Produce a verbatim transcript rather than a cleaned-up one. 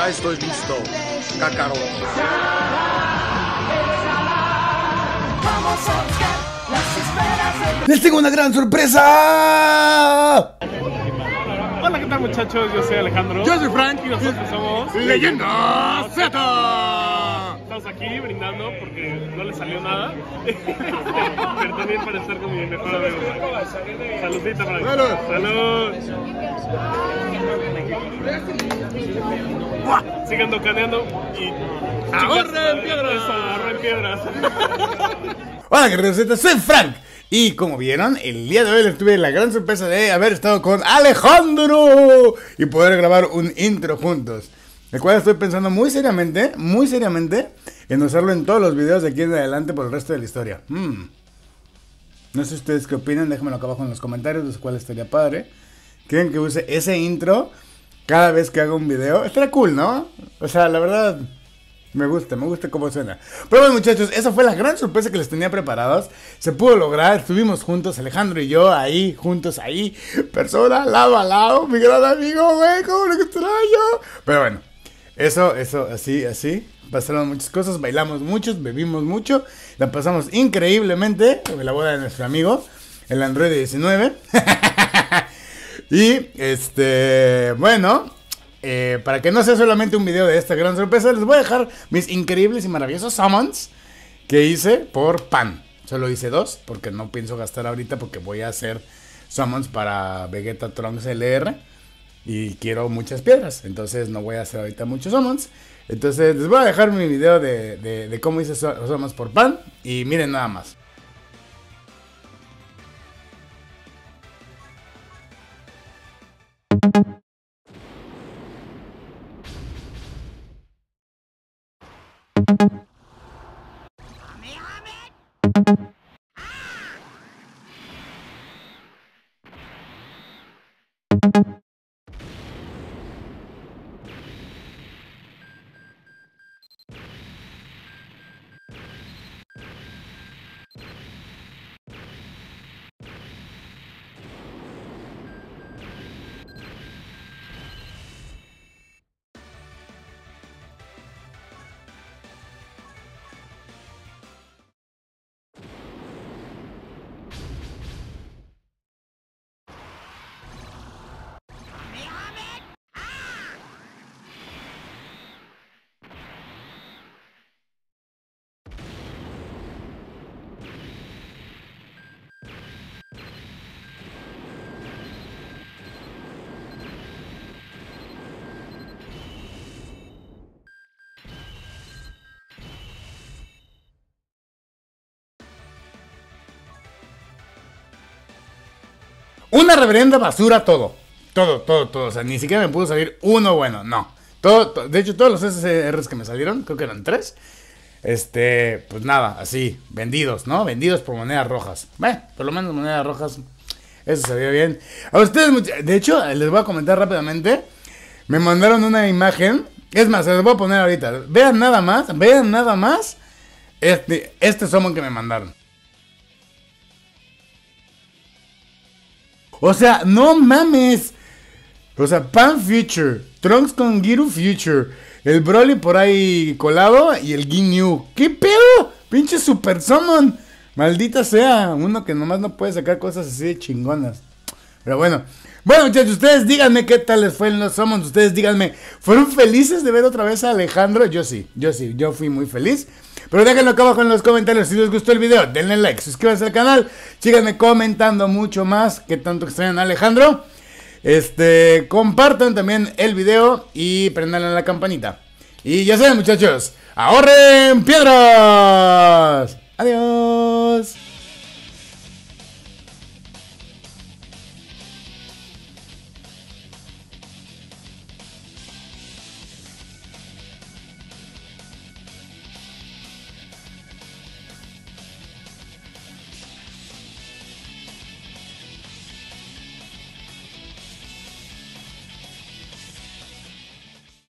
Ya estoy listo, Kakarot. ¡Les tengo una gran sorpresa! Hola, ¿qué tal, muchachos? Yo soy Alejandro. Yo soy Frank. Y nosotros somos Leyenda Z. Estamos aquí brindando porque no le salió nada. Pero también para estar con mi mejor amigo. Saludita, Frank. Salud. Salud. Sigan tocaneando y... ¡Ahorren piedras! Eso, ahorren piedras. Hola, guerreros Z, soy Frank. Y como vieron, el día de hoy les tuve la gran sorpresa de haber estado con Alejandro y poder grabar un intro juntos, el cual estoy pensando muy seriamente, muy seriamente en usarlo en todos los videos de aquí en adelante por el resto de la historia. hmm. No sé ustedes qué opinan, déjenmelo acá abajo en los comentarios, los cuales estaría padre. ¿Quieren que use ese intro cada vez que haga un video? Estaría cool, ¿no? O sea, la verdad... Me gusta, me gusta cómo suena. Pero bueno, muchachos, esa fue la gran sorpresa que les tenía preparados. Se pudo lograr, estuvimos juntos, Alejandro y yo, ahí, juntos, ahí. Persona, lado a lado, mi gran amigo, güey, cómo lo extraño. Pero bueno, eso, eso, así, así. Pasaron muchas cosas, bailamos muchos, bebimos mucho. La pasamos increíblemente en la boda de nuestro amigo, el Android diecinueve. Y, este, bueno... Eh, para que no sea solamente un video de esta gran sorpresa, les voy a dejar mis increíbles y maravillosos summons que hice por pan. Solo hice dos, porque no pienso gastar ahorita, porque voy a hacer summons para Vegeta Trunks L R. Y quiero muchas piedras, entonces no voy a hacer ahorita muchos summons. Entonces les voy a dejar mi video de, de, de cómo hice summons por pan. Y miren nada más. Una reverenda basura todo. Todo, todo, todo. O sea, ni siquiera me pudo salir uno bueno. No. Todo, todo. De hecho, todos los S S Rs que me salieron, creo que eran tres. Este, pues nada, así. Vendidos, ¿no? Vendidos por monedas rojas. Bueno, por lo menos monedas rojas. Eso se vio bien. A ustedes, de hecho, les voy a comentar rápidamente. Me mandaron una imagen. Es más, se los voy a poner ahorita. Vean nada más. Vean nada más. Este, este summon que me mandaron. O sea, no mames. O sea, Pan Future, Trunks con Giru Future, el Broly por ahí colado y el Ginyu. ¿Qué pedo? Pinche Super Summon. Maldita sea, uno que nomás no puede sacar cosas así de chingonas. Pero bueno. Bueno, muchachos, ustedes díganme qué tal les fue en los summons. Ustedes díganme, ¿fueron felices de ver otra vez a Alejandro? Yo sí, yo sí, yo fui muy feliz. Pero déjenlo acá abajo en los comentarios si les gustó el video. Denle like, suscríbanse al canal. Síganme comentando mucho más que tanto extrañan a Alejandro. Este, compartan también el video y prendan la campanita. Y ya saben, muchachos, ahorren piedras. Adiós.